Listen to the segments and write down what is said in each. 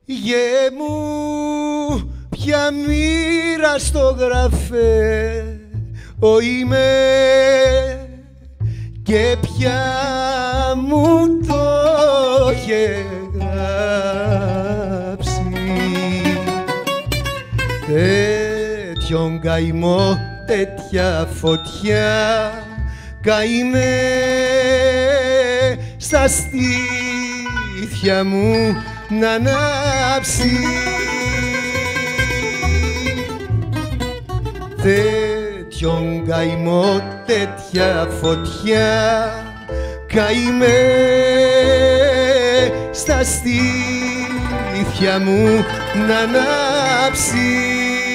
Γε μου ποια μοίρα στο γραφέ ο είμαι και ποια μου το είχε γράψει. Τέτοιον καημό, τέτοια φωτιά καημέ στα στήθια μου να ανάψει. Τέτοιον καημό, τέτοια φωτιά καημέ στα στήθια μου να ανάψει.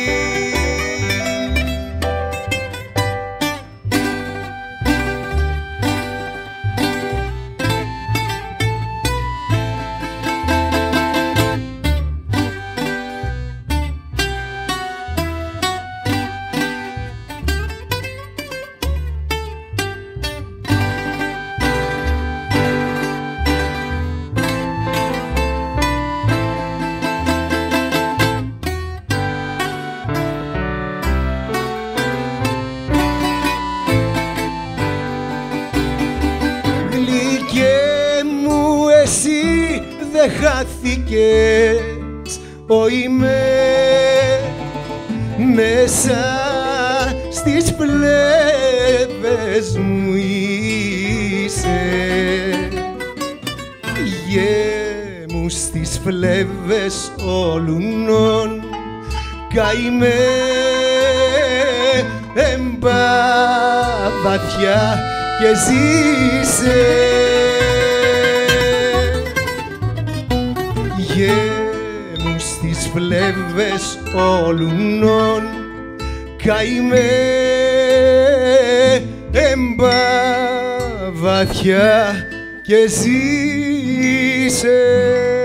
Εσύ δε χάθηκες, ο είμαι μέσα στις πλευρές μου είσαι. Γε μου στις πλευρές όλουνων καημέ εμπά βαθιά και ζήσε. Γε μου στις πλευρές όλουνων καημέ εμπά βαθιά και ζήσε.